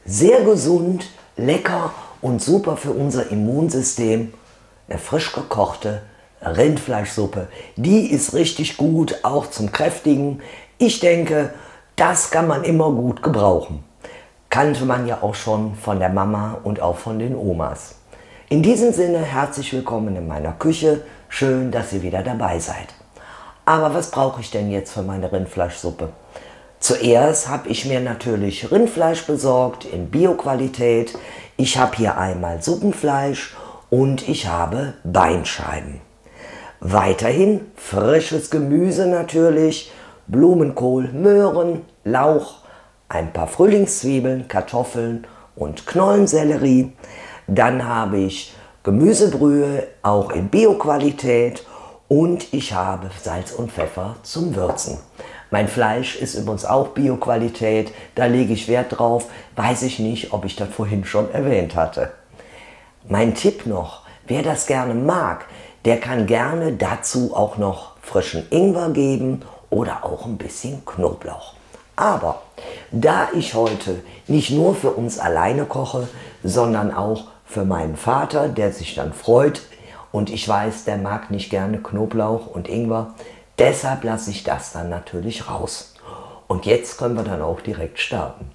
Sehr gesund, lecker und super für unser Immunsystem. Eine frisch gekochte Rindfleischsuppe. Die ist richtig gut, auch zum Kräftigen. Ich denke, das kann man immer gut gebrauchen. Kannte man ja auch schon von der Mama und auch von den Omas. In diesem Sinne herzlich willkommen in meiner Küche. Schön, dass ihr wieder dabei seid. Aber was brauche ich denn jetzt für meine Rindfleischsuppe? Zuerst habe ich mir natürlich Rindfleisch besorgt in Bio-Qualität. Ich habe hier einmal Suppenfleisch und ich habe Beinscheiben. Weiterhin frisches Gemüse natürlich, Blumenkohl, Möhren, Lauch, ein paar Frühlingszwiebeln, Kartoffeln und Knollensellerie. Dann habe ich Gemüsebrühe, auch in Bio-Qualität, und ich habe Salz und Pfeffer zum Würzen. Mein Fleisch ist übrigens auch Bio-Qualität, da lege ich Wert drauf, weiß ich nicht, ob ich das vorhin schon erwähnt hatte. Mein Tipp noch, wer das gerne mag, der kann gerne dazu auch noch frischen Ingwer geben oder auch ein bisschen Knoblauch. Aber da ich heute nicht nur für uns alleine koche, sondern auch für meinen Vater, der sich dann freut, und ich weiß, der mag nicht gerne Knoblauch und Ingwer, deshalb lasse ich das dann natürlich raus. Und jetzt können wir dann auch direkt starten.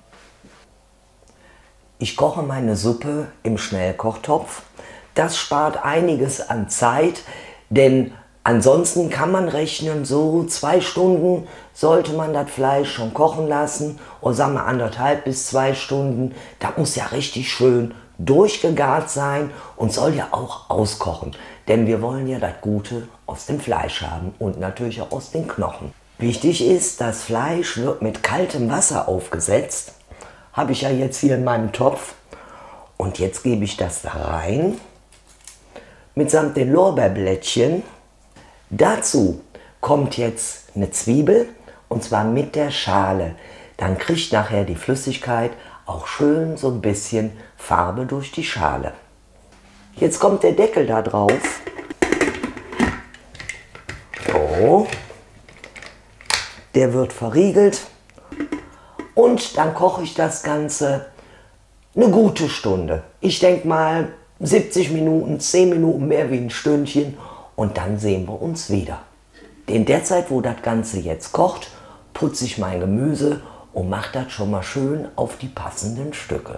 Ich koche meine Suppe im Schnellkochtopf. Das spart einiges an Zeit, denn ansonsten kann man rechnen, so 2 Stunden sollte man das Fleisch schon kochen lassen, oder sagen wir 1,5 bis 2 Stunden. Das muss ja richtig schön durchgegart sein und soll ja auch auskochen, denn wir wollen ja das Gute aus dem Fleisch haben und natürlich auch aus den Knochen. Wichtig ist, das Fleisch wird mit kaltem Wasser aufgesetzt. Habe ich ja jetzt hier in meinem Topf. Und jetzt gebe ich das da rein, mitsamt den Lorbeerblättchen. Dazu kommt jetzt eine Zwiebel, und zwar mit der Schale. Dann kriegt nachher die Flüssigkeit auch schön so ein bisschen Farbe durch die Schale. Jetzt kommt der Deckel da drauf. So. Der wird verriegelt. Und dann koche ich das Ganze eine gute Stunde. Ich denke mal 70 Minuten, 10 Minuten mehr wie ein Stündchen. Und dann sehen wir uns wieder. In der Zeit, wo das Ganze jetzt kocht, putze ich mein Gemüse und mache das schon mal schön auf die passenden Stücke.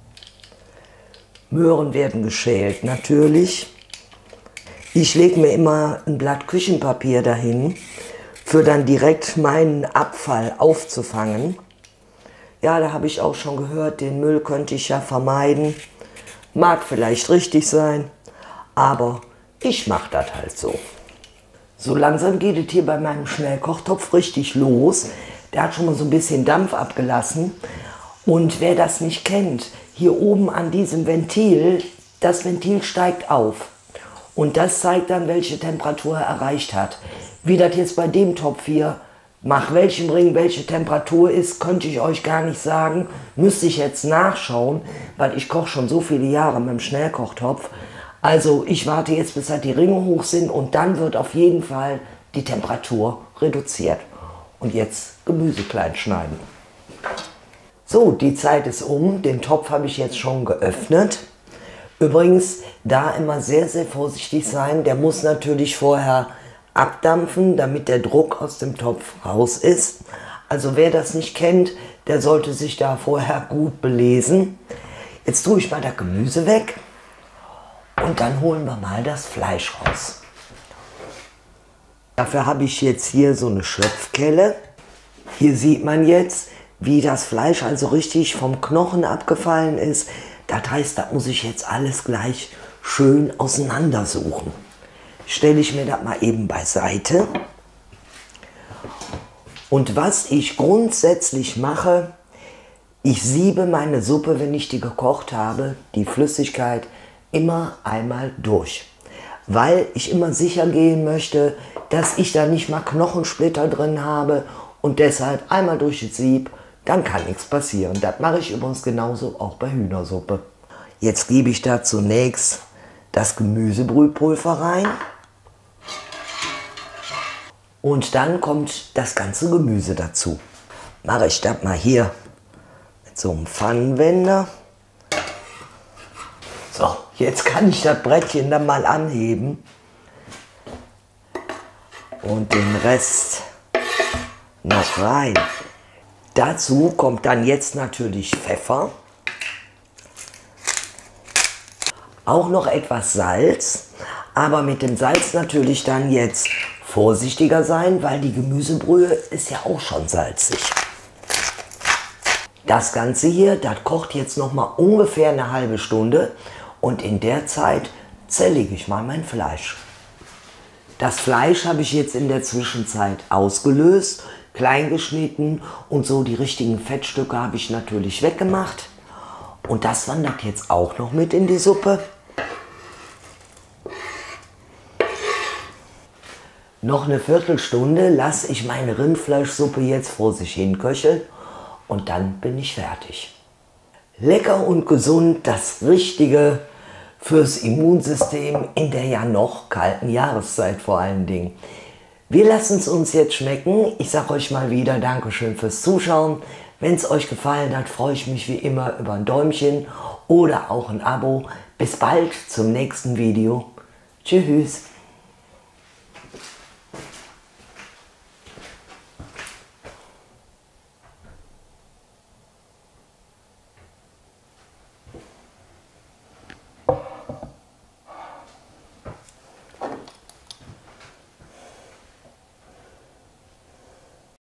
Möhren werden geschält natürlich. Ich lege mir immer ein Blatt Küchenpapier dahin, für dann direkt meinen Abfall aufzufangen. Ja, da habe ich auch schon gehört, den Müll könnte ich ja vermeiden. Mag vielleicht richtig sein, aber ich mache das halt so. So langsam geht es hier bei meinem Schnellkochtopf richtig los. Der hat schon mal so ein bisschen Dampf abgelassen. Und wer das nicht kennt, hier oben an diesem Ventil, das Ventil steigt auf. Und das zeigt dann, welche Temperatur er erreicht hat. Wie das jetzt bei dem Topf hier, nach welchem Ring welche Temperatur ist, könnte ich euch gar nicht sagen. Müsste ich jetzt nachschauen, weil ich koche schon so viele Jahre mit dem Schnellkochtopf. Also ich warte jetzt, bis halt die Ringe hoch sind, und dann wird auf jeden Fall die Temperatur reduziert. Und jetzt Gemüse klein schneiden. So, die Zeit ist um. Den Topf habe ich jetzt schon geöffnet. Übrigens, da immer sehr, sehr vorsichtig sein. Der muss natürlich vorher abdampfen, damit der Druck aus dem Topf raus ist. Also wer das nicht kennt, der sollte sich da vorher gut belesen. Jetzt tue ich mal das Gemüse weg. Und dann holen wir mal das Fleisch raus. Dafür habe ich jetzt hier so eine Schöpfkelle. Hier sieht man jetzt, wie das Fleisch also richtig vom Knochen abgefallen ist. Das heißt, da muss ich jetzt alles gleich schön auseinandersuchen. Stelle ich mir das mal eben beiseite. Und was ich grundsätzlich mache, ich siebe meine Suppe, wenn ich die gekocht habe, die Flüssigkeit, immer einmal durch, weil ich immer sicher gehen möchte, dass ich da nicht mal Knochensplitter drin habe, und deshalb einmal durch das Sieb, dann kann nichts passieren. Das mache ich übrigens genauso auch bei Hühnersuppe. Jetzt gebe ich da zunächst das Gemüsebrühpulver rein und dann kommt das ganze Gemüse dazu. Mache ich das mal hier mit zum Pfannenwender. So, jetzt kann ich das Brettchen dann mal anheben und den Rest noch rein. Dazu kommt dann jetzt natürlich Pfeffer, auch noch etwas Salz, aber mit dem Salz natürlich dann jetzt vorsichtiger sein, weil die Gemüsebrühe ist ja auch schon salzig. Das Ganze hier, das kocht jetzt noch mal ungefähr eine halbe Stunde und in der Zeit zerlege ich mal mein Fleisch. Das Fleisch habe ich jetzt in der Zwischenzeit ausgelöst, klein geschnitten und so die richtigen Fettstücke habe ich natürlich weggemacht. Und das wandert jetzt auch noch mit in die Suppe. Noch eine Viertelstunde lasse ich meine Rindfleischsuppe jetzt vor sich hin köcheln und dann bin ich fertig. Lecker und gesund, das Richtige fürs Immunsystem in der ja noch kalten Jahreszeit vor allen Dingen. Wir lassen es uns jetzt schmecken. Ich sage euch mal wieder Dankeschön fürs Zuschauen. Wenn es euch gefallen hat, freue ich mich wie immer über ein Däumchen oder auch ein Abo. Bis bald zum nächsten Video. Tschüss.